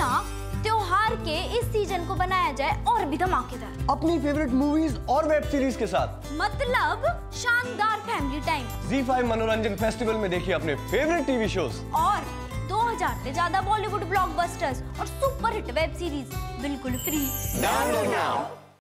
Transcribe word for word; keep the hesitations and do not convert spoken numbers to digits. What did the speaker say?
ना त्योहार के इस सीजन को बनाया जाए और भी धमाकेदार, अपनी फेवरेट मूवीज और वेब सीरीज के साथ, मतलब शानदार फैमिली टाइम। ज़ी फाइव मनोरंजन फेस्टिवल में देखिए अपने फेवरेट टीवी शोज और दो हज़ार से ज्यादा बॉलीवुड ब्लॉकबस्टर्स और सुपर हिट वेब सीरीज बिल्कुल फ्री। Download now.